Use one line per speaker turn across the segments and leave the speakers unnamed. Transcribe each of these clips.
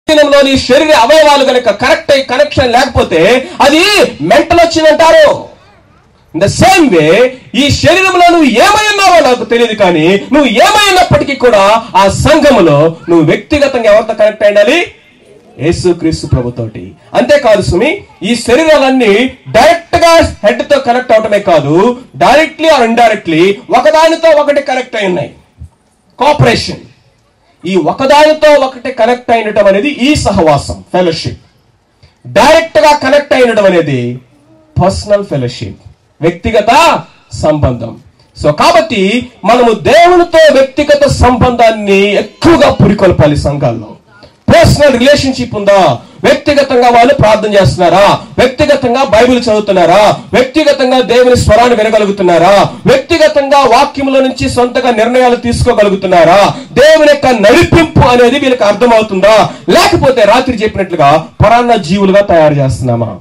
లోని శరీర అవయవాలు కనుక కరెక్ట్ కనెక్షన్ లేకపోతే అది మెంటల్ వచ్చిందంటారు. ఇన్ ద సేమ్ వే ఈ శరీరంలో నువ్వు ఏమై ఉన్నావో నాకు తెలియదు, కానీ నువ్వు ఏమై ఉన్నప్పటికీ కూడా ఆ సంఘములో నువ్వు వ్యక్తిగతంగా ఎవరితో కనెక్ట్ అయ్యాలి? యేసుక్రీస్తు ప్రభుతోటి. అంతేకాదు సుమి, ఈ శరీరాలన్నీ డైరెక్ట్ గా హెడ్ తో కనెక్ట్ అవటమే కాదు, డైరెక్ట్లీ ఆర్ ఇండైరెక్ట్లీ ఒకదానితో ఒకటి కనెక్ట్ అయి ఉన్నాయి. కోఆపరేషన్. ఈ ఒకదానితో ఒకటి కనెక్ట్ అయినటం అనేది ఈ సహవాసం, ఫెలోషిప్. డైరెక్ట్ గా కనెక్ట్ అయినటం అనేది పర్సనల్ ఫెలోషిప్, వ్యక్తిగత సంబంధం. సో కాబట్టి మనము దేవునితో వ్యక్తిగత సంబంధాన్ని ఎక్కువగా పురికొల్పాలి. సంఘాల్లో పర్సనల్ రిలేషన్షిప్ ఉందా? వ్యక్తిగతంగా వాళ్ళు ప్రార్థన చేస్తున్నారా? వ్యక్తిగతంగా బైబిల్ చదువుతున్నారా? వ్యక్తిగతంగా దేవుని స్వరాన్ని వినగలుగుతున్నారా? వ్యక్తిగతంగా వాక్యంలో నుంచి సొంతగా నిర్ణయాలు తీసుకోగలుగుతున్నారా? దేవుని యొక్క నడిపింపు అనేది వీళ్ళకి అర్థమవుతుందా? లేకపోతే రాత్రి చెప్పినట్లుగా పరాన్న జీవులుగా తయారు చేస్తున్నామా?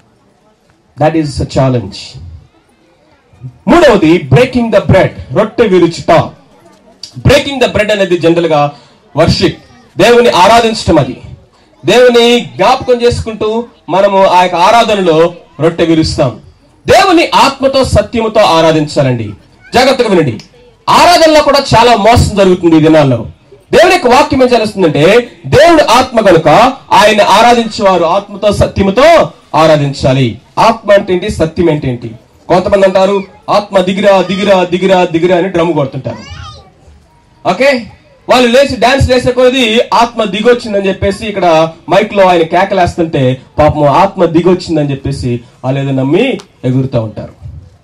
That is a challenge. మూడవది బ్రేకింగ్ ద బ్రెడ్, రొట్టె విరుచుట. బ్రేకింగ్ ద బ్రెడ్ అనేది జనరల్ గా వర్షిప్, దేవుని ఆరాధించటం. అది దేవుని జ్ఞాపకం చేసుకుంటూ మనము ఆ యొక్క ఆరాధనలో రొట్టె విరుస్తాం. దేవుని ఆత్మతో సత్యముతో ఆరాధించాలండి. జాగ్రత్తగా వినండి, ఆరాధనలో కూడా చాలా మోసం జరుగుతుంది ఈ దినాల్లో. దేవుని యొక్క వాక్యం ఏం చేస్తుందంటే, దేవుడు ఆత్మ కనుక ఆయన ఆరాధించేవారు ఆత్మతో సత్యముతో ఆరాధించాలి. ఆత్మ అంటే ఏంటి? సత్యం అంటే ఏంటి? కొంతమంది అంటారు ఆత్మ దిగిరా దిగిరా దిగిరా దిగిరా అని డ్రమ్ కొడుతుంటారు. ఓకే, వాళ్ళు లేచి డాన్స్ వేసే కొద్ది ఆత్మ దిగొచ్చిందని చెప్పేసి ఇక్కడ మైక్ లో ఆయన కేకలేస్తుంటే పాపం ఆత్మ దిగొచ్చిందని చెప్పేసి వాళ్ళు ఏదో నమ్మి ఎగురుతూ ఉంటారు.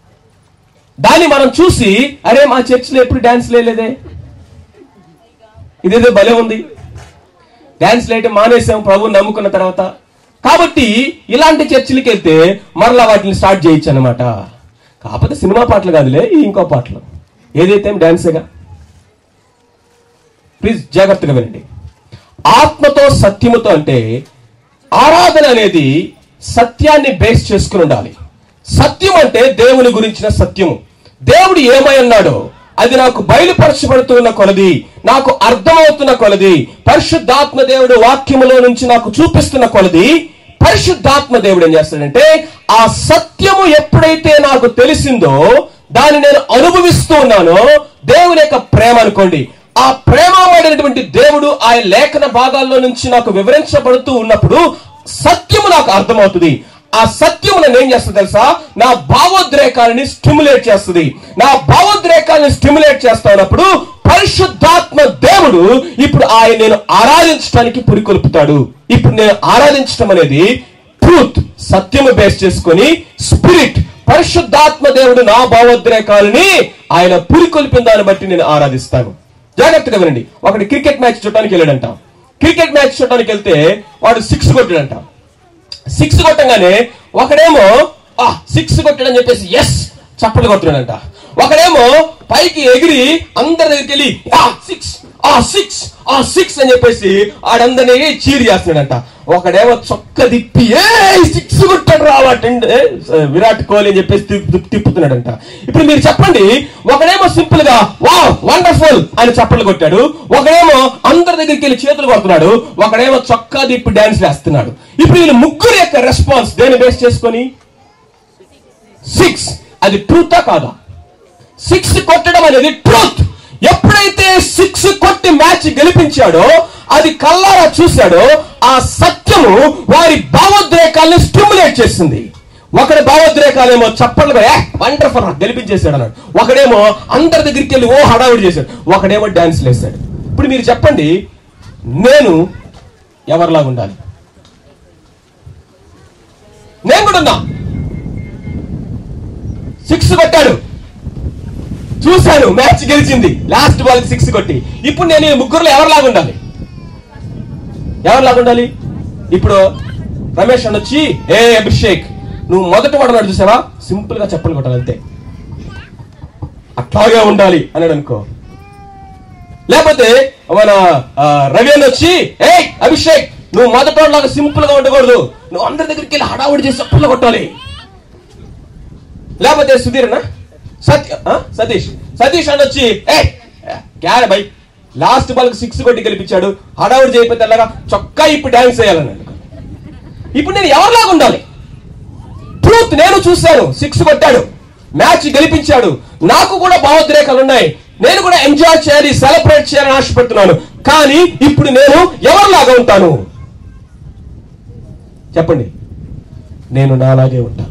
దాన్ని మనం చూసి, అరే మా చర్చిలో ఎప్పుడు డాన్స్ లేదే, ఇదేదో భలే ఉంది, డాన్స్ లేయటం మానేసాం ప్రభు నమ్ముకున్న తర్వాత. కాబట్టి ఇలాంటి చర్చిలకి వెళ్తే మరలా వాటిని స్టార్ట్ చేయొచ్చు అనమాట. కాకపోతే సినిమా పాటలు కాదులే, ఇంకో పాటలు, ఏదైతే డాన్సేగా. ప్లీజ్ జాగ్రత్తగా వినండి. ఆత్మతో సత్యముతో అంటే ఆరాధన అనేది సత్యాన్ని బేస్ చేసుకుని ఉండాలి. సత్యం అంటే దేవుని గురించిన సత్యము. దేవుడు ఏమై ఉన్నాడో అది నాకు బయలుపరచబడుతున్న కొలది, నాకు అర్థమవుతున్న కొలది, పరిశుద్ధాత్మ దేవుడు వాక్యములో నుంచి నాకు చూపిస్తున్న కొలది, పరిశుద్ధాత్మ దేవుడు ఏం చేస్తాడంటే ఆ సత్యము ఎప్పుడైతే నాకు తెలిసిందో దాన్ని నేను అనుభవిస్తూ ఉన్నానో, దేవుని యొక్క ప్రేమ అనుకోండి, ఆ ప్రేమమైనటువంటి దేవుడు ఆయన లేఖన భాగాల్లో నుంచి నాకు వివరించబడుతూ ఉన్నప్పుడు సత్యము నాకు అర్థమవుతుంది. ఆ సత్యము నేను ఏం చేస్తుంది తెలుసా? నా భావోద్రేకాలని స్టిమ్యులేట్ చేస్తుంది. నా భావోద్రేకాలను స్టిమ్యులేట్ చేస్తా ఉన్నప్పుడు పరిశుద్ధాత్మ దేవుడు ఇప్పుడు ఆయన నేను ఆరాధించడానికి పురికొల్పుతాడు. ఇప్పుడు నేను ఆరాధించడం అనేది ట్రూత్, సత్యము బేస్ చేసుకొని, స్పిరిట్, పరిశుద్ధాత్మ దేవుడు నా భావోద్రేకాలని ఆయన పురికొల్పిన దాన్ని బట్టి నేను ఆరాధిస్తాను. జాగ్రత్తగా వినండి. ఒకటి క్రికెట్ మ్యాచ్ చూడటానికి వెళ్ళాడంట. క్రికెట్ మ్యాచ్ చూడటానికి వెళ్తే వాడు 6 కొట్టాడంట. 6 కొట్టంగానే ఒకడేమో 6 కొట్టాడని చెప్పేసి ఎస్ చప్పట్లు కొడుతున్నాడంట. ఒకడేమో పైకి ఎగిరి అందరి దగ్గరికి వెళ్ళి 6 అని చెప్పేసి ఆడందరినీ చీర్ చేస్తున్నాడంట. ఒకడేమో చొక్క తిప్పి 6 కొట్టాడు రావటండి విరాట్ కోహ్లీ అని చెప్పేసి తిప్పుతున్నాడంట. ఇప్పుడు మీరు చెప్పండి, ఒకడేమో సింపుల్ గా వావ్ వండర్ఫుల్ అని చప్పట్లు కొట్టాడు, ఒకడేమో అందరి దగ్గరికి వెళ్ళి చేతులు కొడుతున్నాడు, ఒకడేమో చొక్కా తిప్పి డాన్స్ వేస్తున్నాడు. ఇప్పుడు వీళ్ళు ముగ్గురు యొక్క రెస్పాన్స్ దేని బేస్ చేసుకొని? 6. అది ట్రూతా కాదా? 6 కొట్టడం అనేది ట్రూత్. ఎప్పుడైతే 6 కొట్టి మ్యాచ్ గెలిపించాడో, అది కల్లారా చూశాడో, ఆ సత్యము వారి భావోద్రేకాలను స్టిమ్యులేట్ చేస్తుంది. ఒకడి భావోద్రేకాలేమో చప్పట్లుగా వండర్ఫుల్ గెలిపించేశాడు అన్నాడు, ఒకడేమో అందరి దగ్గరికి వెళ్ళి ఓ హడావిడి చేశాడు, ఒకడేమో డాన్స్ వేశాడు. ఇప్పుడు మీరు చెప్పండి, నేను ఎవరిలాగా ఉండాలి? నేను కూడా ఉన్నా. 6 కొట్టాడు, చూశాను, మ్యాచ్ గెలిచింది, లాస్ట్ బాల్ 6 కొట్టి. ఇప్పుడు నేను ఈ ముగ్గురులో ఎవరిలాగా ఉండాలి? ఎవరిలాగా ఉండాలి? ఇప్పుడు రమేష్ అని వచ్చి అభిషేక్ నువ్వు మొదట వాడు చూసావా, సింపుల్ గా చెప్పలు కొట్టాలి అంతే, అట్లాగే ఉండాలి అన్నాడు అనుకో. లేకపోతే మన రవి అని వచ్చి అభిషేక్ నువ్వు మొదట లాగా సింపుల్ గా ఉండకూడదు, నువ్వు అందరి దగ్గరికి వెళ్ళి హడావుడి చేసి చప్పలు కొట్టాలి. లేకపోతే సుధీర్ సతీష్ అని వచ్చి క్యారే బై లాస్ట్ బాల్ 6 కొట్టి గెలిపించాడు. హడావుడు చేయకపోతే అలాగా చొక్కా ఇప్పుడు డాన్స్ చేయాలన్నాడు. ఇప్పుడు నేను ఎవరిలాగా ఉండాలి? ట్రూత్ నేను చూశాను, 6 కొట్టాడు, మ్యాచ్ గెలిపించాడు. నాకు కూడా భావోద్రేకాలు ఉన్నాయి, నేను కూడా ఎంజాయ్ చేయాలి, సెలబ్రేట్ చేయాలని ఆశపడుతున్నాను. కానీ ఇప్పుడు నేను ఎవరిలాగా ఉంటాను చెప్పండి? నేను నాలాగే ఉంటాను.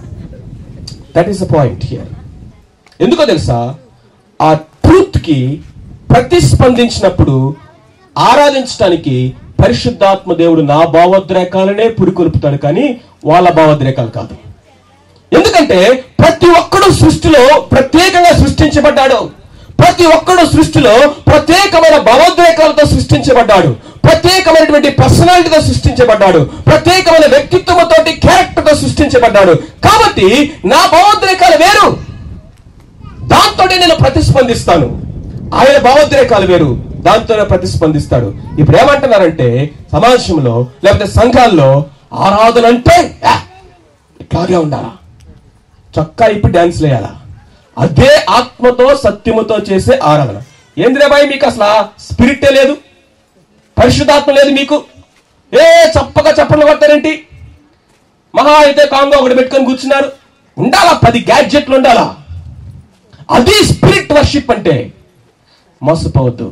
That is the point here. ఎందుకో తెలుసా? ఆ ట్రూత్ కి ప్రతిస్పందించినప్పుడు ఆరాధించడానికి పరిశుద్ధాత్మ దేవుడు నా భావోద్రేకాలనే పురికొల్పుతాడు, కానీ వాళ్ళ భావోద్రేకాలు కాదు. ఎందుకంటే ప్రతి ఒక్కడు సృష్టిలో ప్రత్యేకంగా సృష్టించబడ్డాడు. ప్రతి ఒక్కడు సృష్టిలో ప్రత్యేకమైన భావోద్రేకాలతో సృష్టించబడ్డాడు, ప్రత్యేకమైనటువంటి పర్సనాలిటీతో సృష్టించబడ్డాడు, ప్రత్యేకమైన వ్యక్తిత్వంతో, క్యారెక్టర్తో సృష్టించబడ్డాడు. కాబట్టి నా భావోద్రేకాలు వేరు, దాంతోనే నేను ప్రతిస్పందిస్తాను. ఆయన భావోద్రేకాలు వేరు, దాంతోనే ప్రతిస్పందిస్తాడు. ఇప్పుడు ఏమంటున్నారంటే సమాజంలో లేకపోతే సంఘాల్లో ఆరాధన అంటే ఇట్లాగే ఉండాలా, చొక్కా ఇప్పుడు డాన్స్ వేయాలా, అదే ఆత్మతో సత్యముతో చేసే ఆరాధన. ఏంద్రే బాయ్ మీకు అసలు స్పిరిటే లేదు, పరిశుద్ధాత్మ లేదు మీకు, చప్పగా చప్పట్లు కొడతారేంటి? మహా అయితే కాంగో ఒకటి పెట్టుకొని కూర్చున్నారు. ఉండాలా 10 గ్యాడ్జెట్లు ఉండాలా? అది స్పిరిట్ వర్షిప్ అంటే. మోసపోవద్దు.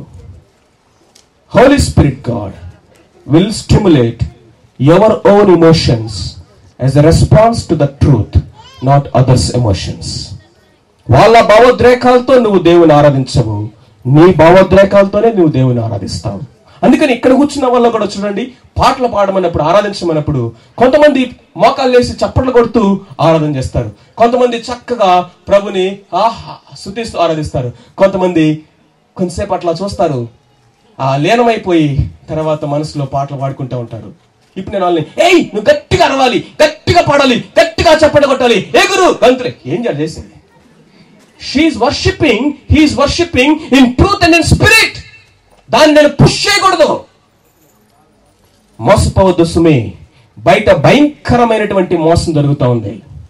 Holy spirit God will stimulate your own emotions as a response to the truth, not others emotions. వాళ్ళ భావోద్రేకాలతో నువ్వు దేవుని ఆరాధించవు, నీ భావోద్రేకాలతోనే నువ్వు దేవుని ఆరాధిస్తావు. అందుకని ఇక్కడ కూర్చున్న వాళ్ళు కూడా చూడండి, పాటలు పాడమన్నప్పుడు, ఆరాధించమన్నప్పుడు కొంతమంది మోకాలు వేసి చప్పట్లు కొడుతూ ఆరాధన చేస్తారు, కొంతమంది చక్కగా ప్రభుని స్తుతిస్తూ ఆరాధిస్తారు, కొంతమంది కొంతసేపు అట్లా చూస్తారు, లీనమైపోయి తర్వాత మనసులో పాటలు పాడుకుంటూ ఉంటారు. ఇప్పుడు నేను వాళ్ళని నువ్వు గట్టిగా అరవాలి, గట్టిగా పాడాలి, గట్టిగా చప్పట్లు కొట్టాలి, ఎగురు గంతులే, ఏం చేసేది? She is worshipping, he is worshipping in truth and in spirit. దాన్ని నేను పుష్ చేయకూడదు. మోసపోవద్దు సుమి, బయట భయంకరమైనటువంటి మోసం జరుగుతూ ఉంది.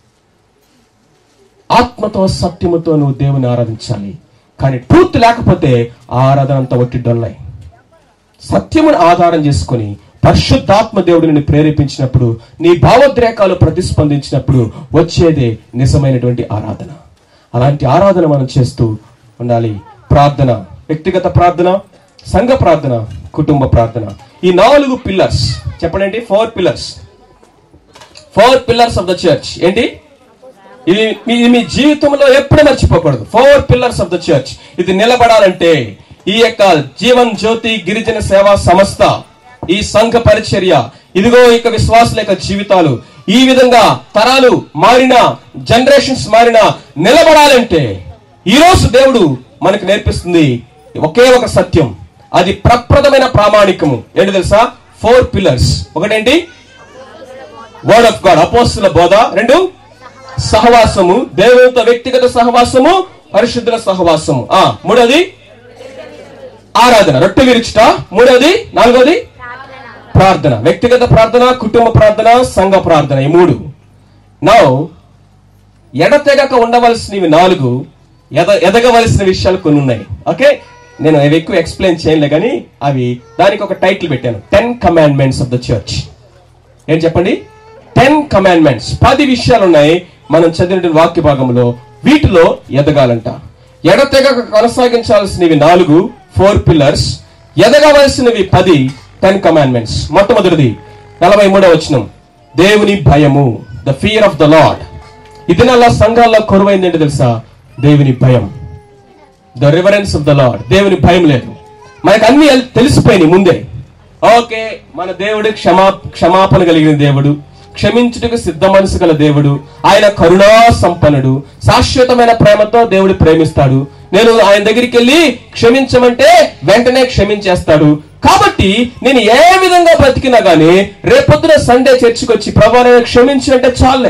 ఆత్మతో సత్యముతో నువ్వు దేవుని ఆరాధించాలి, కానీ ట్రూత్ లేకపోతే ఆ ఆరాధన అంతా ఒట్టి డొల్లాయి. సత్యమును ఆధారం చేసుకుని పరిశుద్ధాత్మ దేవుడు నిన్ను ప్రేరేపించినప్పుడు, నీ భావోద్రేకాలు ప్రతిస్పందించినప్పుడు వచ్చేదే నిజమైనటువంటి ఆరాధన. అలాంటి ఆరాధన మనం చేస్తూ ఉండాలి. ప్రార్థన, వ్యక్తిగత ప్రార్థన, సంఘ ప్రార్థన, కుటుంబ ప్రార్థన. ఈ 4 పిల్లర్స్ చెప్పండి. 4 pillars, 4 pillars of the church. ఏంటి ఇది? మీ జీవితంలో ఎప్పుడు మర్చిపోకూడదు. 4 పిల్లర్స్ ఆఫ్ ద చర్చ్. ఇది నిలబడాలంటే ఈ యొక్క జీవన్ జ్యోతి గిరిజన సేవా సంస్థ, ఈ సంఘ పరిచర్య, ఇదిగో ఇక విశ్వాసుల యొక్క జీవితాలు ఈ విధంగా తరాలు మారినా, జనరేషన్స్ మారినా నిలబడాలంటే ఈరోజు దేవుడు మనకు నేర్పిస్తుంది ఒకే ఒక సత్యం, అది ప్రప్రదమైన ప్రామాణికము. ఏంటి తెలుసా? 4 పిల్లర్స్. ఒకటేంటి? వర్డ్ ఆఫ్ గాడ్, అపోస్తుల బోధ. 2 సహవాసము, దేవునితో వ్యక్తిగత సహవాసము, పరిశుద్ధుల సహవాసము. 3వది ఆరాధన, రొట్టె విరుచుట. 4వది ప్రార్థన, వ్యక్తిగత ప్రార్థన, కుటుంబ ప్రార్థన, సంఘ ప్రార్థన. ఈ 3. నౌ ఎడతెగక ఉండవలసినవి 4, ఎదగవలసిన విషయాలు కొన్ని ఉన్నాయి. ఓకే, నేను అవి ఎక్కువ ఎక్స్ప్లెయిన్ చేయలే, కానీ అవి దానికి ఒక టైటిల్ పెట్టాను, 10 కమాండ్మెంట్స్ ఆఫ్ ద చర్చ్. ఏం చెప్పండి? 10 కమాండ్మెంట్స్. 10 విషయాలు ఉన్నాయి మనం చదివిన వాక్య భాగంలో. వీటిలో ఎదగాలంట. ఎడతెగక కొనసాగించాల్సినవి 4 పిల్లర్స్, ఎదగవలసినవి 10 కమాండ్మెంట్స్. మొట్టమొదటిది 43వ వచనం, దేవుని భయము, the fear of the Lord. ఇది నల్లా సంఘాల్లో కొరువైంది ఏంటి తెలుసా? దేవుని భయం, the reverence of the Lord. దేవుని భయం లేదు. మనకు అన్ని తెలిసిపోయినాయి ముందే. ఓకే, మన దేవుడు క్షమాపణ కలిగిన దేవుడు, క్షమించుటకు సిద్ధ మనసు గల దేవుడు, ఆయన కరుణా సంపన్నుడు, శాశ్వతమైన ప్రేమతో దేవుడు ప్రేమిస్తాడు. నేను ఆయన దగ్గరికి వెళ్ళి క్షమించమంటే వెంటనే క్షమించేస్తాడు. కాబట్టి నేను ఏ విధంగా బ్రతికినా గానీ రేపొద్దున సండే చర్చికి వచ్చి ప్రభువా నేను క్షమించినట్టే చాలే.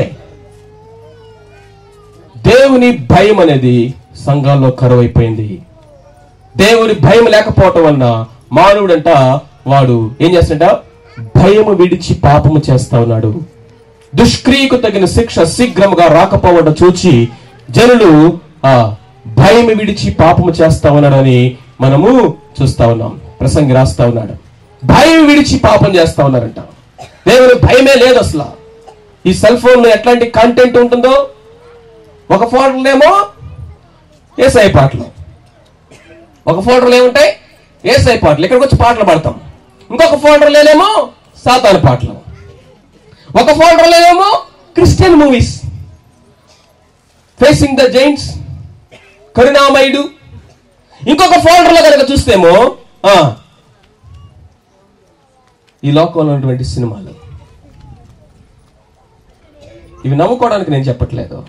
దేవుని భయం అనేది సంఘాల్లో కరువైపోయింది. దేవుని భయం లేకపోవటం వలన మానవుడంట వాడు ఏం చేస్తాడంట? భయము విడిచి పాపము చేస్తా ఉన్నాడు. దుష్క్రియకు తగిన శిక్ష శీఘ్రముగా రాకపోవడం చూచి జనులు భయం విడిచి పాపము చేస్తా ఉన్నాడని మనము చూస్తా ఉన్నాం. ప్రసంగి రాస్తా ఉన్నాడు, భయం విడిచి పాపం చేస్తా ఉన్నారంట. దేవుని భయమే లేదు అసలు. ఈ సెల్ ఫోన్ లో ఎట్లాంటి కంటెంట్ ఉంటుందో, ఒక ఫోటోలేమో ఏసఐ పాటలు, ఒక ఫోటోలు ఏముంటాయి ఏసఐ పాటలు, ఇక్కడికి వచ్చి పాటలు పాడతాం. ఇంకొక ఫోటోలేమో సాతాను పాటలు, ఒక ఫోటోలేమో Christian movies, facing the giants, కరుణామయుడు. ఇంకొక ఫోల్డర్లో కనుక చూస్తేమో ఈ లోకంలో ఉన్నటువంటి సినిమాలు. ఇవి నమ్ముకోవడానికి నేను చెప్పట్లేదు.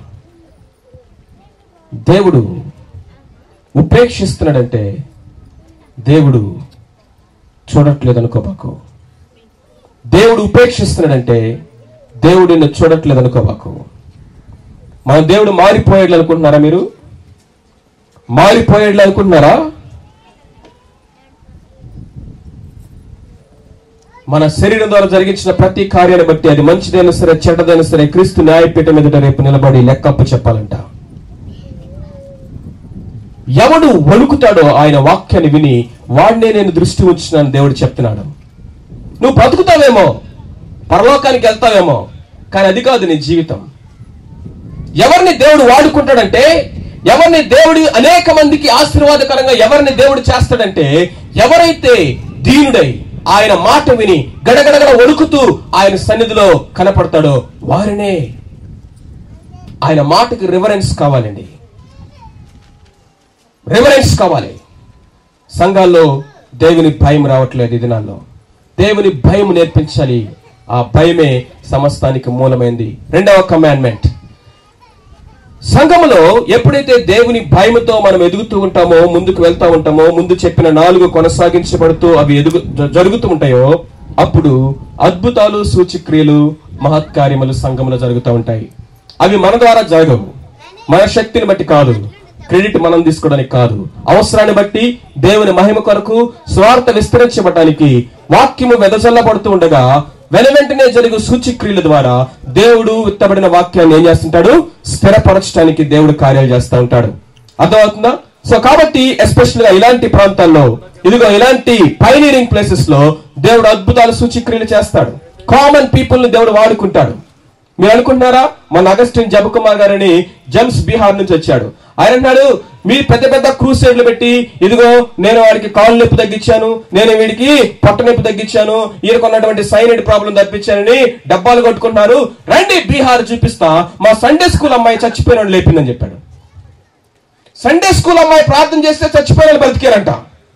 దేవుడు ఉపేక్షిస్తున్నాడంటే దేవుడు చూడట్లేదు అనుకోబాకు. దేవుడు ఉపేక్షిస్తున్నాడంటే దేవుడు నిన్ను చూడట్లేదు అనుకోబాకు. మన దేవుడు మారిపోయేట్లు అనుకుంటున్నారా? మీరు మారిపోయేట్లు అనుకుంటున్నారా? మన శరీరం ద్వారా జరిగించిన ప్రతి కార్యాన్ని బట్టి, అది మంచిదైనా సరే చెడ్డదైనా సరే, క్రీస్తు న్యాయపీఠం ఎదుట రేపు నిలబడి లెక్కప్పు చెప్పాలంట. ఎవడు వణుకుతాడో ఆయన వాక్యాన్ని విని వాడినే నేను దృష్టి ఉంచున్నాను దేవుడు చెప్తున్నాడు. నువ్వు బ్రతుకుతావేమో, పరలోకానికి వెళ్తావేమో, కానీ అది కాదు నీ జీవితం. ఎవరిని దేవుడు వాడుకుంటాడంటే, ఎవరిని దేవుడు అనేక మందికి ఆశీర్వాదకరంగా ఎవరిని దేవుడు చేస్తాడంటే, ఎవరైతే దీనుడై ఆయన మాట విని గడగడగడ వణుకుతూ ఆయన సన్నిధిలో కనపడతాడో వారినే. ఆయన మాటకి రివరెన్స్ కావాలండి, రివరెన్స్ కావాలి. సంఘాల్లో దేవుని భయం రావట్లేదు ఈ దినాల్లో. దేవుని భయం నేర్పించాలి. ఆ భయమే సమస్తానికి మూలమైంది. రెండవ కమాండ్మెంట్, సంఘములో ఎప్పుడైతే దేవుని భయముతో మనం ఎదుగుతూ ఉంటామో, ముందుకు వెళ్తా ఉంటామో, ముందు చెప్పిన 4 కొనసాగించబడుతూ అవి జరుగుతూ ఉంటాయో, అప్పుడు అద్భుతాలు, సూచక్రియలు, మహత్కార్యములు సంఘములో జరుగుతూ ఉంటాయి. అవి మన ద్వారా జరగవు, మన శక్తిని బట్టి కాదు, క్రెడిట్ మనం తీసుకోవడానికి కాదు, అవసరాన్ని బట్టి దేవుని మహిమ కొరకు స్వార్థ విస్తరించబడటానికి వాక్యము వెదజల్లబడుతూ ఉండగా వెంటనే జరిగే సూచక్రియల ద్వారా దేవుడు విత్తబడిన వాక్యాన్ని ఏం చేస్తుంటాడు? స్థిరపరచడానికి దేవుడు కార్యాలు చేస్తూ ఉంటాడు. అర్థమవుతుందా? సో కాబట్టి ఎస్పెషల్ గా ఇలాంటి ప్రాంతాల్లో, ఇదిగో ఇలాంటి పైనీరింగ్ ప్లేసెస్ లో దేవుడు అద్భుతాలు, సూచక్రియలు చేస్తాడు. కామన్ పీపుల్ ని దేవుడు వాడుకుంటాడు. మీరు అనుకుంటున్నారా? మన అగస్టిన్ జబకుమార్ గారని జమ్స్ బీహార్ నుంచి వచ్చాడు. ఆయన అన్నాడు, మీరు పెద్ద పెద్ద క్రూసైడ్లు పెట్టి, ఇదిగో నేను వాడికి కాలు నొప్పి తగ్గించాను, నేను వీడికి పొట్ట నొప్పి తగ్గించాను, ఈయనకున్నటువంటి సైనైడ్ ప్రాబ్లం తప్పించానని డబ్బాలు కొట్టుకుంటున్నారు, రండి బీహార్ చూపిస్తా, మా సండే స్కూల్ అమ్మాయి చచ్చిపోయిన లేపిందని చెప్పాడు. సండే స్కూల్ అమ్మాయి ప్రార్థన చేస్తే చచ్చిపోయిన బతికారంట.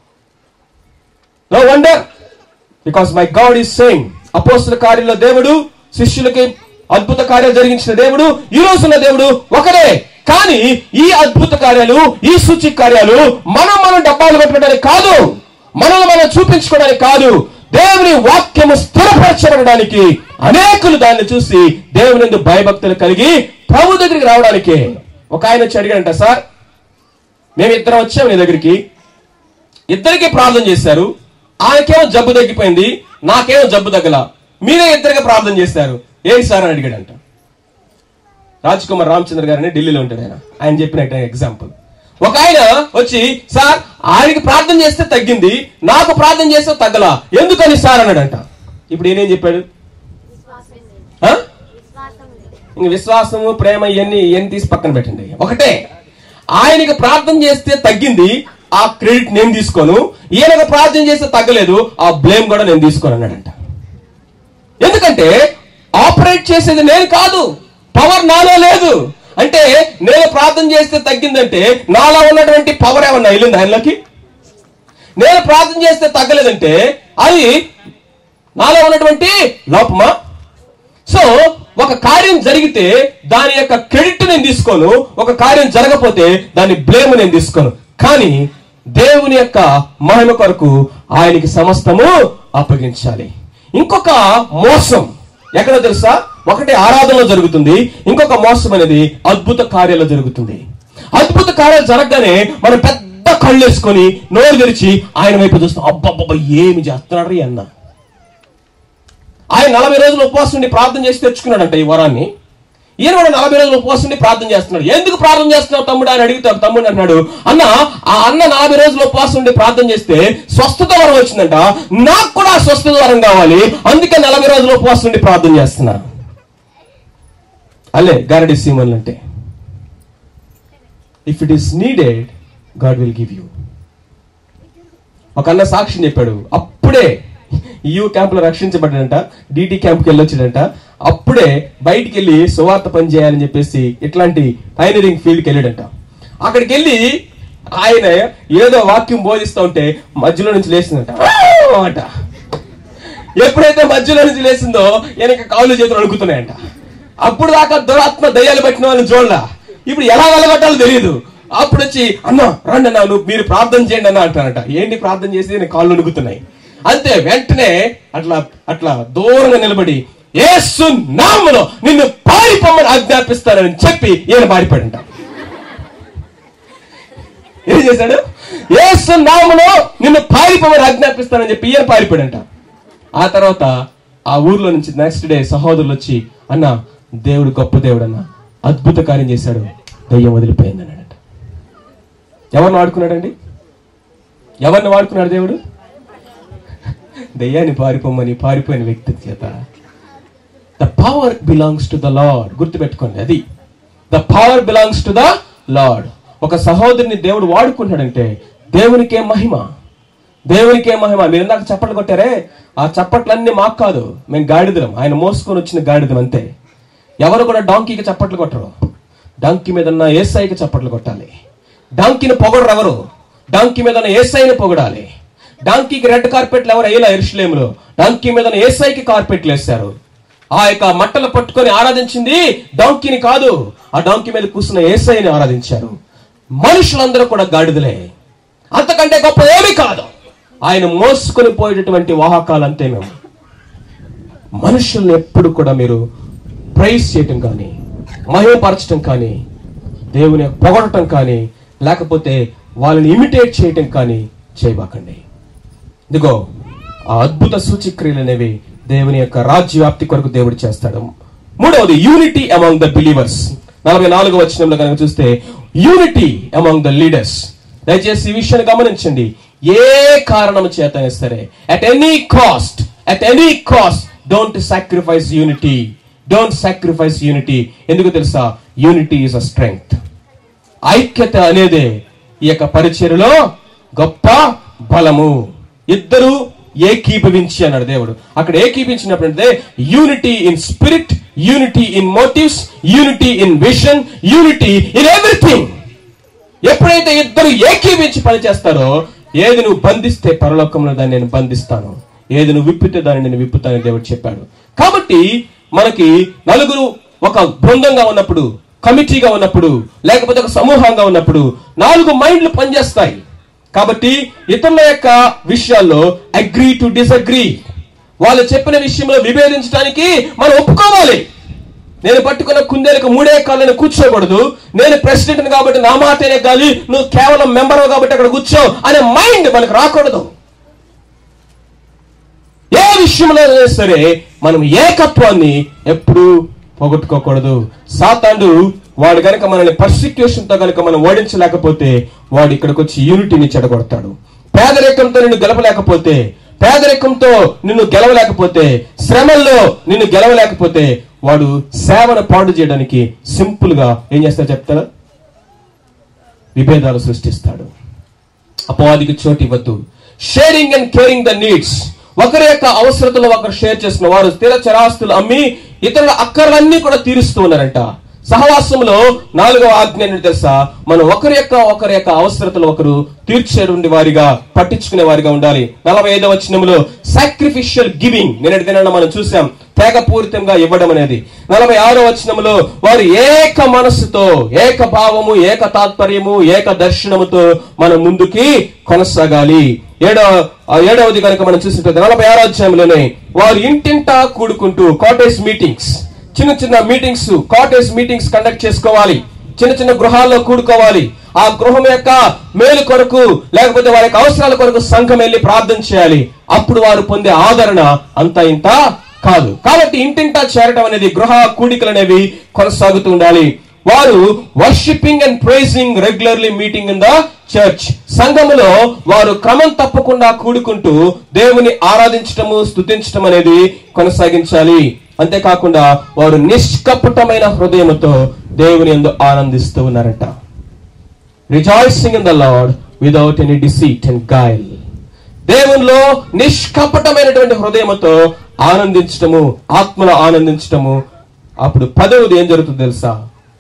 No wonder, because my God is saying. అపోస్తల కార్యంలో దేవుడు శిష్యులకి అద్భుత కార్యాలు జరిగించిన దేవుడు, ఈ రోజున్న దేవుడు ఒకడే. కానీ ఈ అద్భుత కార్యాలు, ఈ సూచక కార్యాలు మనం డబ్బాలు కొట్టుకోవడానికి కాదు, మనల్ని మనం చూపించుకోవడానికి కాదు, దేవుని వాక్యము స్థిరపరచబడడానికి, అనేకులు దాన్ని చూసి దేవుని యందు భయభక్తులు కలిగి ప్రభు దగ్గరికి రావడానికి. ఒక ఆయన వచ్చి అడిగాడంట, సార్ మేము ఇద్దరం వచ్చాము నీ దగ్గరికి, ఇద్దరికి ప్రార్థన చేశారు, ఆయనకేమో జబ్బు తగ్గిపోయింది, నాకేమో జబ్బు తగ్గల, మీరే ఇద్దరికి ప్రార్థన చేశారు, ఏంటి సార్ అని అడిగాడంట. రాజ్ కుమార్ రామచంద్ర గారని ఢిల్లీలో ఉంటాడు ఆయన చెప్పిన ఎగ్జాంపుల్. ఒక ఆయన వచ్చి, సార్ ఆయనకి ప్రార్థన చేస్తే తగ్గింది, నాకు ప్రార్థన చేస్తే తగ్గలా, ఎందుకని సార్ అన్నాడంట. ఇప్పుడు ఈయనేం చెప్పాడు? ఇంక విశ్వాసము, ప్రేమ ఇవన్నీ తీసి పక్కన పెట్టండి. ఒకటే, ఆయనకి ప్రార్థన చేస్తే తగ్గింది, ఆ క్రెడిట్ నేను తీసుకోను, ఈయనకు ప్రార్థన చేస్తే తగ్గలేదు, ఆ బ్లేమ్ కూడా నేను తీసుకోను అన్నాడంట. ఎందుకంటే ఆపరేట్ చేసేది నేను కాదు, పవర్ నాలో లేదు. అంటే నేను ప్రార్థన చేస్తే తగ్గిందంటే నాలో ఉన్నటువంటి పవర్ ఏమన్నా వెళ్ళింది ఆయనలోకి? నేను ప్రార్థన చేస్తే తగ్గలేదంటే అది నాలో ఉన్నటువంటి లోపమా? సో ఒక కార్యం జరిగితే దాని యొక్క క్రెడిట్ నేను తీసుకోను, ఒక కార్యం జరగకపోతే దాని బ్లేమ్ నేను తీసుకోను. కానీ దేవుని యొక్క మహిమ కొరకు ఆయనకి సమస్తము అప్పగించాలి. ఇంకొక మోసం ఎక్కడ తెలుసా? ఒకటి ఆరాధనలో జరుగుతుంది, ఇంకొక మోసం అనేది అద్భుత కార్యాలు జరుగుతుంది. అద్భుత కార్యాలు జరగగానే మనం పెద్ద కళ్ళు వేసుకొని నోరు తెరిచి ఆయన వైపు చూస్తాం, అబ్బబ్బబ్బా ఏమి చేస్తున్నాడు అన్న. ఆయన 40 రోజులు ఉపవాసం ఉండి ప్రార్థన చేసి తెచ్చుకున్నాడంట ఈ వరాన్ని. ఈయన కూడా 40 రోజులు ఉపవాసం ఉండి ప్రార్థన చేస్తున్నాడు. ఎందుకు ప్రార్థన చేస్తున్నావు తమ్ముడు అని అడిగితే తమ్ముడు అన్నాడు, అన్న 40 రోజులు ఉపవాసం ఉండి ప్రార్థన చేస్తే స్వస్థత వరం వచ్చిందంట, నాకు కూడా స్వస్థత వరం కావాలి, అందుకే 40 రోజులు ఉపవాసం ఉండి ప్రార్థన చేస్తున్నా. అలే గారడి సీమన్లు అంటే, if it is needed God will give you. ఒక అన్న సాక్ష్యం చెప్పాడు, అప్పుడే యూ క్యాంప్ లో రక్షించబడ్డాడంట, డిటి క్యాంప్కి వెళ్ళొచ్చాడంట. అప్పుడే బయటికి వెళ్ళి సువార్త పని చేయాలని చెప్పేసి ఇట్లాంటి పైనరింగ్ ఫీల్డ్కి వెళ్ళాడంట. అక్కడికి వెళ్ళి ఆయన ఏదో వాక్యం బోధిస్తూ ఉంటే మధ్యలో నుంచి లేచిందంట అంట. ఎప్పుడైతే మధ్యలో నుంచి లేచిందో వెనక కాళ్ళు చేతులు అడుగుతున్నాయంట. అప్పుడు దాకా దురాత్మ దయ్యాలు పట్టిన వాళ్ళని చూడలా, ఇప్పుడు ఎలా వెళ్ళగొట్టాలో తెలియదు. అప్పుడు వచ్చి అన్న రండి అన్న, మీరు ప్రార్థన చేయండి అన్న అంటారంట. ఏంటి ప్రార్థన చేసి నేను కాళ్ళు అడుగుతున్నాయి అంతే. వెంటనే అట్లా అట్లా దూరంగా నిలబడి యేసు నామములో నిన్ను పారిపోమని ఆజ్ఞాపిస్తానని చెప్పి ఈయన పారిపోయాడంట. ఏం చేశాడు? యేసు నామములో నిన్ను పారిపోమని ఆజ్ఞాపిస్తానని చెప్పి ఈయన పారిపోయాడంట. ఆ తర్వాత ఆ ఊర్లో నుంచి నెక్స్ట్ డే సహోదరులు వచ్చి, అన్న దేవుడు గొప్ప దేవుడు అన్న, అద్భుత కార్యం చేశాడు, దయ్యం వదిలిపోయింది అన్నాడంట. ఎవరిని వాడుకున్నాడండి? ఎవరిని వాడుకున్నాడు దేవుడు? దయ్యాన్ని పారిపోయిన వ్యక్తి చేత. The power belongs to the Lord. గుర్తుపెట్టుకోండి, అది the power belongs to the Lord. ఒక సహోదరుని దేవుడు వాడుకుంటాడంటే దేవునికే మహిమ, దేవునికే మహిమ. మీరు ఇందాక చప్పట్లు కొట్టారే, ఆ చప్పట్లన్నీ మాకు కాదు, మేము గాడిదలం, ఆయన మోసుకొని వచ్చిన గాడిదం అంతే. ఎవరు కూడా డాంకీకి చప్పట్లు కొట్టరు, డాంకీ మీద ఉన్న యేసయ్యకి చప్పట్లు కొట్టాలి. డాంకీని పొగడరు ఎవరు, డాంకీ మీద ఉన్న యేసయ్యని పొగడాలి. డాంకీకి రెడ్ కార్పెట్లు ఎవరు వేయలా యెరూషలేములో, డాంకీ మీద యేసయ్యకి కార్పెట్లు వేశారు. ఆ యొక్క మట్టలు పట్టుకొని ఆరాధించింది డాంకీని కాదు, ఆ డాంకీ మీద కూర్చున్న యేసయ్యని ఆరాధించారు. మనుషులందరూ కూడా గాడిదలే, అంతకంటే గొప్ప ఏమీ కాదు. ఆయన మోసుకొని పోయేటటువంటి వాహకాలు అంతే. మేము మనుషుల్ని ఎప్పుడు కూడా మీరు ప్రైజ్ చేయటం కానీ, మహిమపరచటం కానీ, దేవుని పొగడటం కానీ, లేకపోతే వాళ్ళని ఇమిటేట్ చేయటం కానీ చేయబాకండి. ఇదిగో ఆ అద్భుత సూచక్రియలు అనేవి దేవుని యొక్క రాజ్య వ్యాప్తి కొరకు దేవుడు చేస్తాడు. మూడవది యూనిటీ అమాంగ్ ద బిలీవర్స్. 44వ వచనంలో కనుక చూస్తే యూనిటీ అమాంగ్ ద లీడర్స్. దయచేసి ఈ విషయాన్ని గమనించండి. ఏ కారణం చేతనే సరే, at any cost don't sacrifice unity. Don't sacrifice unity. ఎందుకు తెలుసా? Unity is a strength. ఐక్యత అనేదే ఈ యొక్క పరిచర్యలో గొప్ప బలము. ఇద్దరు ఏకీభవించి అన్నాడు దేవుడు. అక్కడ ఏకీభించినప్పుడు అంటే unity in spirit, unity in motives, unity in vision, unity in everything. ఎప్పుడైతే ఇద్దరు ఏకీభించి పనిచేస్తారో, ఏది నువ్వు బంధిస్తే పరలోకంలో దాన్ని నేను బంధిస్తాను, ఏది నువ్వు విప్పితే దాన్ని నేను విప్పుతానని దేవుడు చెప్పాడు. కాబట్టి మనకి నలుగురు ఒక బృందంగా ఉన్నప్పుడు, కమిటీగా ఉన్నప్పుడు, లేకపోతే ఒక సమూహంగా ఉన్నప్పుడు 4 మైండ్లు పనిచేస్తాయి. కాబట్టి ఇతరుల యొక్క విషయాల్లో అగ్రీ టు డిసగ్రీ, వాళ్ళు చెప్పిన విషయంలో విభేదించడానికి మనం ఒప్పుకోవాలి. నేను పట్టుకున్న కుందేలకు 3 కాళ్ళని కూర్చోకూడదు, నేను ప్రెసిడెంట్ కాబట్టి నా మాటనే కాదు, నువ్వు కేవలం మెంబర్ కాబట్టి అక్కడ కూర్చో అనే మైండ్ మనకు రాకూడదు. ఏ విషయంలో సరే మనం ఏకత్వాన్ని ఎప్పుడూ పోగొట్టుకోకూడదు. సాతానుడు వాడు గనక మనల్ని పర్సిక్యూషన్ తో గనక మనం ఓడించలేకపోతే వాడు ఇక్కడికి వచ్చి యూనిటీని చెడగొడతాడు. పేదరికంతో నిన్ను గెలవలేకపోతే, పేదరికంతో నిన్ను గెలవలేకపోతే, శ్రమల్లో నిన్ను గెలవలేకపోతే వాడు సేవను పాడు చేయడానికి సింపుల్ గా ఏం చేస్తాడో చెప్తారా? విభేదాలు సృష్టిస్తాడు. అపవాదికి చోటు ఇవ్వద్దు. Sharing and caring the needs. ఒకరి యొక్క అవసరతలు ఒకరు షేర్ చేసిన వారు స్థిర చరాస్తులు అమ్మి ఇతరుల అక్కర్లన్నీ కూడా తీరుస్తూ ఉన్నారంట. సహవాసంలో 4వ ఆజ్ఞ ఏంటంటే తెలుసా? మనం ఒకరి యొక్క అవసరతలు ఒకరు తీర్చేటువంటి వారిగా, పట్టించుకునే వారిగా ఉండాలి. 45వ వచనంలో సాక్రిఫిషియల్ గివింగ్ నిన్నటిదిన మనం చూసాం, త్యాగపూరితంగా ఇవ్వడం అనేది. 46వ వచనంలో వారు ఏక మనస్సుతో, ఏక భావము, ఏక తాత్పర్యము, ఏక దర్శనముతో మనం ముందుకి కొనసాగాలి. 7వది కనుక మనం చూసినట్టు 46వ అధ్యాయంలోనే వారు ఇంటింటా కూడుకుంటూ కాటేజ్ మీటింగ్స్, చిన్న మీటింగ్స్, కాటేజ్ మీటింగ్స్ కండక్ట్ చేసుకోవాలి. చిన్న గృహాల్లో కూడుకోవాలి. ఆ గృహం యొక్క మేలు కొరకు, లేకపోతే వారి యొక్క అవసరాల కొరకు సంఘం వెళ్ళి ప్రార్థన చేయాలి. అప్పుడు వారు పొందే ఆదరణ అంతా ఇంత కాదు. కాబట్టి ఇంటింటా చేరటం అనేది, గృహ కూడికలు అనేవి కొనసాగుతూ ఉండాలి. వారు worshipping and praising regularly meeting in the church. సంఘములో వారు క్రమం తప్పకుండా కూడుకుంటూ దేవుని ఆరాధించటము, స్తుతించటం అనేది కొనసాగించాలి. అంతేకాకుండా వారు నిష్కపటమైన హృదయముతో దేవుని యందు ఆనందిస్తూ ఉన్నారట. Rejoicing in the Lord without any deceit and guile. దేవునిలో నిష్కపటమైనటువంటి హృదయముతో ఆనందించటము, ఆత్మలో ఆనందించటము. అప్పుడు 10వది ఏం జరుగుతుంది తెలుసా?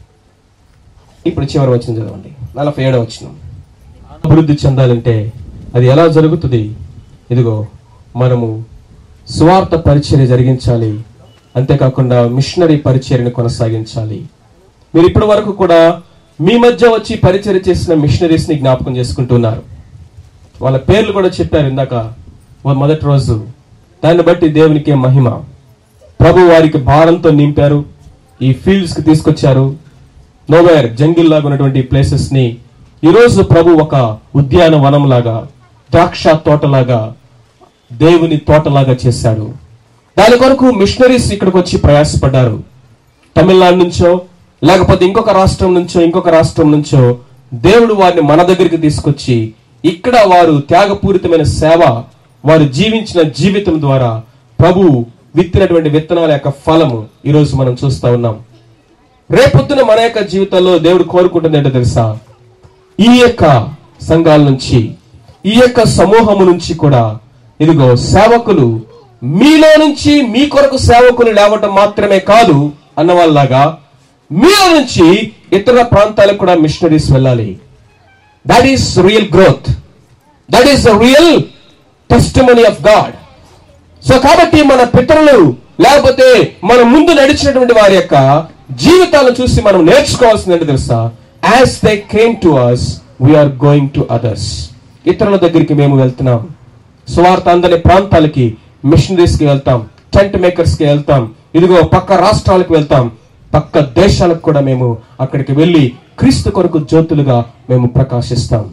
ఇప్పుడు చివరి వచనం చదవండి, 47వ వచనం. అభివృద్ధి చెందాలంటే అది ఎలా జరుగుతుంది? ఇదిగో, మనము సువార్త పరిచర్య జరిగించాలి. అంతేకాకుండా మిషనరీ పరిచర్యను కొనసాగించాలి. మీరు ఇప్పటి వరకు కూడా మీ మధ్య వచ్చి పరిచర్య చేసిన మిషనరీస్ ని జ్ఞాపకం చేసుకుంటున్నారు. వాళ్ళ పేర్లు కూడా చెప్పారు ఇందాక మొదటి రోజు. దాన్ని బట్టి దేవునికి మహిమ. ప్రభు వారికి భారంతో నింపారు, ఈ ఫీల్డ్స్ కి తీసుకొచ్చారు. నోవేర్ జంగిల్ లాగా ఉన్నటువంటి ప్లేసెస్ ని ఈరోజు ప్రభు ఒక ఉద్యానవనం లాగా, ద్రాక్ష తోటలాగా, దేవుని తోటలాగా చేశాడు. దాని కొరకు మిషనరీస్ ఇక్కడికి వచ్చి ప్రయాసపడ్డారు. తమిళనాడు నుంచో లేకపోతే ఇంకొక రాష్ట్రం నుంచో దేవుడు వారిని మన దగ్గరికి తీసుకొచ్చి ఇక్కడ వారు త్యాగపూరితమైన సేవ, వారు జీవించిన జీవితం ద్వారా ప్రభు విత్తినటువంటి విత్తనాల యొక్క ఫలము ఈరోజు మనం చూస్తా ఉన్నాం. రేపొద్దున మన యొక్క జీవితంలో దేవుడు కోరుకుంటుంది ఏంటో తెలుసా? ఈ యొక్క సంఘాల నుంచి, ఈ యొక్క సమూహము నుంచి కూడా ఇదిగో సేవకులు, మీలో నుంచి మీ కొరకు సేవకులు లేవటం మాత్రమే కాదు అన్నవాళ్ళలాగా మీలో నుంచి ఇతర ప్రాంతాలకు కూడా మిషనరీస్ వెళ్ళాలి. That is real growth. That is the real testimony of God. So కాబట్టి మన పితరులు లేకపోతే మన ముందు నడిచినటువంటి వారి యొక్క జీవితాలను చూసి మనం నేర్చుకోవాల్సింది ఏంటో తెలుసా? As they came to us, we are going to others. ఇతరుల దగ్గరికి మేము వెళ్తున్నాం. సువార్త అందని ప్రాంతాలకి మిషనరీస్ కి వెళ్తాం, టెంట్ మేకర్స్ కి వెళ్తాం, ఇదిగో పక్క రాష్ట్రాలకు వెళ్తాం, పక్క దేశాలకు కూడా మేము అక్కడికి వెళ్ళి క్రీస్తు కొరకు జ్యోతులుగా మేము ప్రకాశిస్తాం.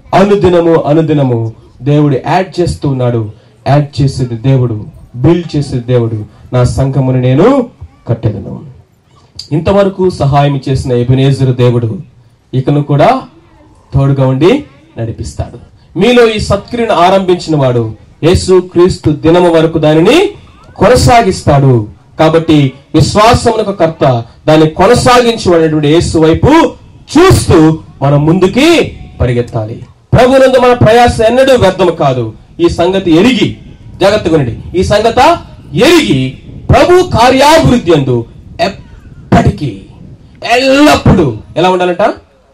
అనుదినము దేవుడు యాడ్ చేస్తూ ఉన్నాడు. యాడ్ చేసేది దేవుడు, బిల్డ్ చేసేది దేవుడు. నా సంఘమును నేను కట్టెదను. ఇంతవరకు సహాయం చేసిన ఎబెనేజరు దేవుడు ఇకను కూడా తోడుగా ఉండి నడిపిస్తాడు. మీలో ఈ సత్క్రియను ఆరంభించిన వాడు యేసు క్రీస్తు దినము వరకు దానిని కొనసాగిస్తాడు. కాబట్టి విశ్వాసమునకు కర్త, దాన్ని కొనసాగించబడినటువంటి యేసు వైపు చూస్తూ మనం ముందుకి పరిగెత్తాలి. ప్రభునందు మన ప్రయాస ఎన్నడూ వ్యర్థము కాదు. ఈ సంగతి ఎరిగి, జాగ్రత్తగా ఈ సంగత ఎరిగి ప్రభు కార్యాభివృద్ధి అందు ఎప్పటికీ ఎల్లప్పుడూ ఎలా ఉండాలంట?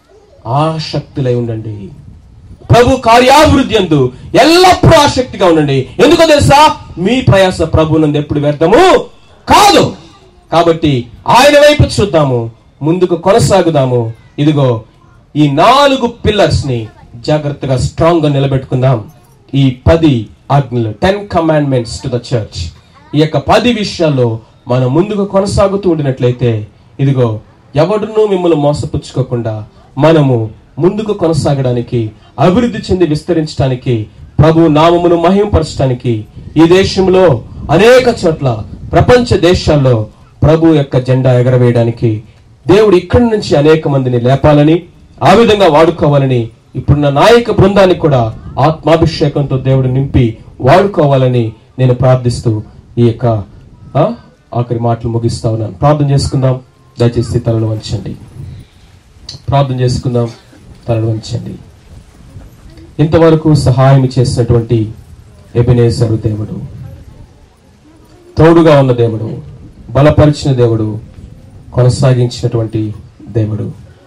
ఆసక్తులై ఉండండి. ప్రభు కార్యాభివృద్ధి అందు ఎల్లప్పుడూ ఆసక్తిగా ఉండండి. ఎందుకో తెలుసా? మీ ప్రయాస ప్రభునందు ఎప్పుడు వ్యర్థము కాదు. కాబట్టి ఆయన వైపు చూద్దాము, ముందుకు కొనసాగుదాము. ఇదిగో ఈ 4 పిల్లర్స్ ని జాగ్రత్తగా స్ట్రాంగ్ గా నిలబెట్టుకుందాం. ఈ 10 ఆజ్ఞలు, 10 కమాండ్మెంట్స్ టు ద చర్చ్. ఈ యొక్క 10 విషయాల్లో మనం ముందుకు కొనసాగుతూ ఉండినట్లయితే ఇదిగో ఎవడునూ మిమ్మల్ని మోసపుచ్చుకోకుండా మనము ముందుకు కొనసాగడానికి, అభివృద్ధి చెంది విస్తరించడానికి, ప్రభు నామమును మహిమపరచడానికి, ఈ దేశంలో అనేక చోట్ల ప్రపంచ దేశాల్లో ప్రభు యొక్క జెండా ఎగరవేయడానికి దేవుడు ఇక్కడి నుంచి అనేక మందిని లేపాలని, ఆ విధంగా వాడుకోవాలని, ఇప్పుడున్న నాయక బృందాన్ని కూడా ఆత్మాభిషేకంతో దేవుడు నింపి వాడుకోవాలని నేను ప్రార్థిస్తూ ఈ యొక్క ఆఖరి మాటలు ముగిస్తా ఉన్నాను. ప్రార్థన చేసుకుందాం. దయచేసి తలలు వంచండి. ప్రార్థన చేసుకుందాం. తలలు వంచండి. ఇంతవరకు సహాయం చేసినటువంటి ఎబెనేజరు దేవుడు, తోడుగా ఉన్న దేవుడు, బలపరిచిన దేవుడు, కొనసాగించినటువంటి దేవుడు,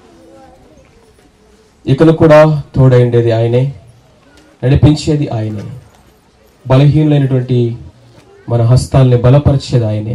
ఇకను కూడా తోడైండేది ఆయనే, నడిపించేది ఆయనే, బలహీనులైనటువంటి మన హస్తాల్ని బలపరిచేది ఆయనే.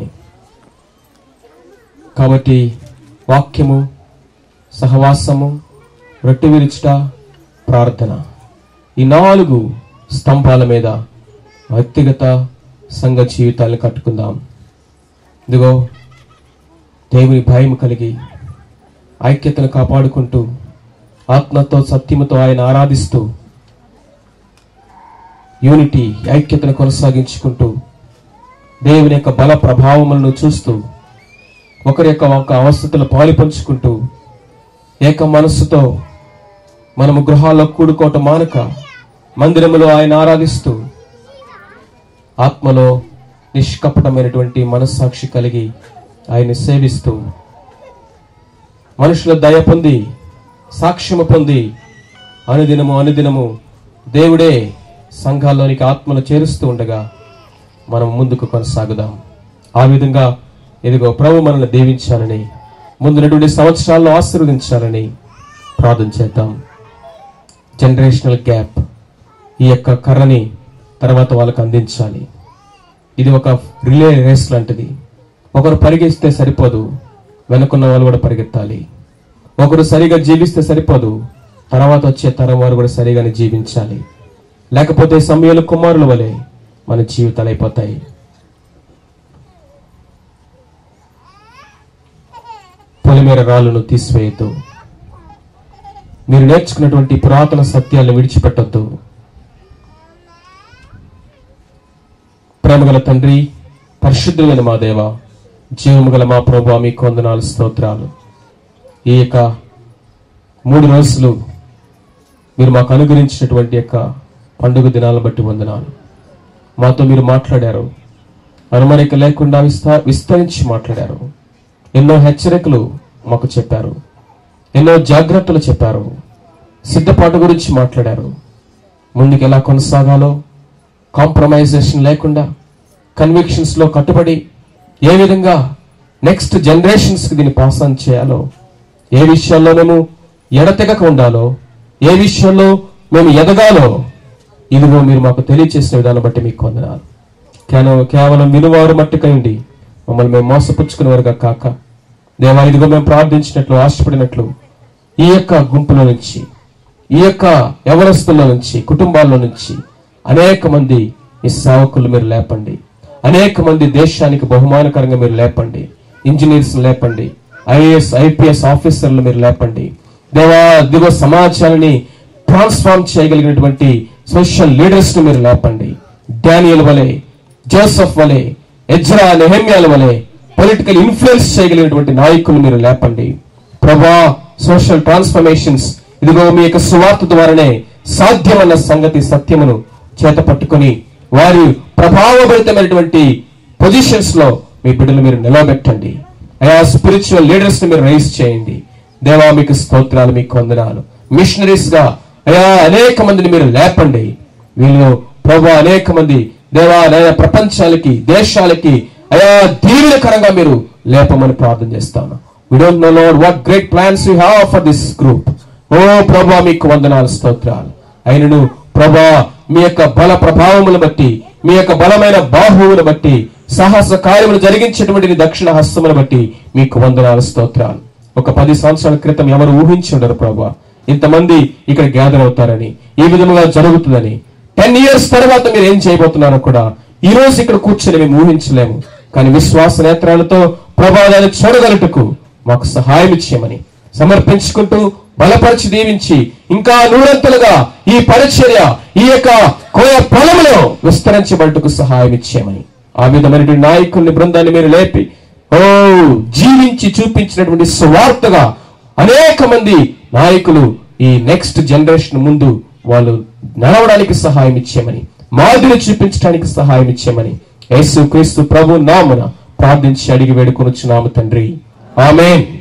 కాబట్టి వాక్యము, సహవాసము, రొట్టె విరుచుట, ప్రార్థన, ఈ 4 స్తంభాల మీద వ్యక్తిగత సంఘ జీవితాలను కట్టుకుందాం. ఇదిగో దేవుని భయం కలిగి ఐక్యతను కాపాడుకుంటూ, ఆత్మతో సత్యముతో ఆయన ఆరాధిస్తూ, యూనిటీ, ఐక్యతను కొనసాగించుకుంటూ దేవుని యొక్క బల ప్రభావములను చూస్తూ ఒకరి యొక్క ఒక అవస్థలు పాలు పంచుకుంటూ ఏక మనస్సుతో మనము గృహాల్లో కూడుకోవటం మానక మందిరములో ఆయన ఆరాధిస్తూ ఆత్మలో నిష్కపటమైనటువంటి మనస్సాక్షి కలిగి ఆయన్ని సేవిస్తూ మనుషుల దయ పొంది సాక్ష్యము పొంది అనుదినము దేవుడే సంఘాల్లోనికి ఆత్మను చేరుస్తూ ఉండగా మనం ముందుకు కొనసాగుదాం. ఆ విధంగా ఇదిగో ప్రభు మనల్ని దీవించాలని, ముందున్నటువంటి సంవత్సరాల్లో ఆశీర్వదించాలని ప్రార్థన చేద్దాం. జనరేషనల్ గ్యాప్, ఈ యొక్క కర్రని తర్వాత వాళ్ళకు అందించాలి. ఇది ఒక రిలే రేస్ లాంటిది. ఒకరు పరిగెత్తితే సరిపోదు, వెనుకున్న వాళ్ళు కూడా పరిగెత్తాలి. ఒకరు సరిగా జీవిస్తే సరిపోదు, తర్వాత వచ్చే తరం వారు కూడా సరిగానే జీవించాలి. లేకపోతే సమయాలు కుమారుల వలె మన జీవితాలు అయిపోతాయి. పొలిమేర రాళ్ళను తీసివేయద్దు. మీరు నేర్చుకున్నటువంటి పురాతన సత్యాలను విడిచిపెట్టద్దు. ప్రేమగల తండ్రి, పరిశుద్ధులైన మా దేవ, జీవము గల మా ప్రభువా, మీకు వందనాలు, స్తోత్రాలు. ఈ యొక్క 3 రోజులు మీరు మాకు అనుగ్రహించినటువంటి యొక్క పండుగ దినాలను బట్టి వందనాలు. మాతో మీరు మాట్లాడారు, అనుమానిక లేకుండా విస్తరించి మాట్లాడారు. ఎన్నో హెచ్చరికలు మాకు చెప్పారు, ఎన్నో జాగ్రత్తలు చెప్పారు, సిద్ధపాటు గురించి మాట్లాడారు. ముందుకు ఎలా కొనసాగాలో కాంప్రమైజేషన్ లేకుండా కన్విక్షన్స్ లో కట్టుబడి ఏ విధంగా నెక్స్ట్ జనరేషన్స్ కి దీన్ని పాస్ ఆన్ చేయాలో, ఏ విషయాల్లో మేము ఎడతెగక ఉండాలో, ఏ విషయంలో మేము ఎదగాలో, ఇదిగో మీరు మాకు తెలియచేసిన విధానం బట్టి మీకు వందనాలు. కేవలం వినువారు మట్టుకై ఉండి మమ్మల్ని మేము మోసపుచ్చుకునేవారుగా కాక, దేవా ఇదిగో మేము ప్రార్థించినట్లు ఆశపడినట్లు ఈ యొక్క గుంపులో నుంచి, ఈ యొక్క యవనస్తుల నుంచి, కుటుంబాల్లో నుంచి అనేక మంది ఈ సేవకులు మీరు లేపండి. అనేక మంది దేశానికి బహుమానకరంగా మీరు లేపండి. ఇంజనీర్స్ లేపండి, ఐఏఎస్ ఐపీఎస్ ఆఫీసర్లు మీరు లేపండి. దేవా దిగో సమాజాన్ని ట్రాన్స్ఫార్మ్ చేయగలిగినటువంటి సోషల్ లీడర్స్ ను మీరు లేపండి. డానియల్ వలె, జోసెఫ్ వలె, ఎజ్రా, నెహెమ్యాల వలె పొలిటికల్ ఇన్ఫ్లుయెన్స్ చేయగలిగినటువంటి నాయకులు మీరు లేపండి. ప్రభా, సోషల్ ట్రాన్స్ఫర్మేషన్స్ ఇదిగో మీ యొక్క సువార్త ద్వారానే సాధ్యమన్న సంగతి సత్యమును చేత పట్టుకుని వారి ప్రభావభరితమైనటువంటి పొజిషన్స్ లో మీ బిడ్డలు మీరు నిలబెట్టండి. అయా స్పిరిచువల్ లీడర్స్ ని మీరు రైజ్ చేయండి. దేవా మీకు స్తోత్రాలు, మీకు వందనాలు. మిషనరీస్ గా అయా అనేక మందిని మీరు లేపండి. వీళ్ళు ప్రభా అనేక మంది దేవా ప్రపంచాలకి, దేశాలకి అయా దీవెనకరంగా మీరు లేపమని ప్రార్థన చేస్తాను. We don't know, Lord, what great plans you have for this group. ఓ ప్రభా మీకు వందనాలు, స్తోత్రాలు. అయినను ప్రభా మీ యొక్క బల ప్రభావములను బట్టి, మీ యొక్క బలమైన బాహువును బట్టి, సాహస కార్యములు జరిగించేటువంటి దక్షిణ హస్తమును బట్టి మీకు వందనాలు, స్తోత్రాలు. ఒక 10 సంవత్సరాల క్రితం ఎవరు ఊహించి ఉండరు ప్రభా ఇంతమంది ఇక్కడ గ్యాదర్ అవుతారని, ఈ విధముగా జరుగుతుందని. 10 years తర్వాత మీరు ఏం చేయబోతున్నారో కూడా ఈ రోజు ఇక్కడ కూర్చొని మేము ఊహించలేము. కానీ విశ్వాస నేత్రాలతో ప్రభావాన్ని చూడగలటకు మాకు సహాయం ఇచ్చేయమని సమర్పించుకుంటూ బలపరిచి దీవించి ఇంకా నూరంతలుగా ఈ పరిచర్య ఈ యొక్క కోయ పొలంలో విస్తరించబడుటకు సహాయం ఇచ్చేయమని, ఆ విధమైనటువంటి నాయకుల్ని బృందాన్ని మీరు లేపి జీవించి చూపించినటువంటి సువార్తగా అనేక మంది నాయకులు ఈ నెక్స్ట్ జనరేషన్ ముందు వాళ్ళు నడవడానికి సహాయం ఇచ్చేయమని, మాదిరి చూపించడానికి సహాయం ఇచ్చేయమని యేసు క్రీస్తు ప్రభు నామమున ప్రార్థించి అడిగి వేడుకొనుచున్నాము తండ్రి. ఆమేన్.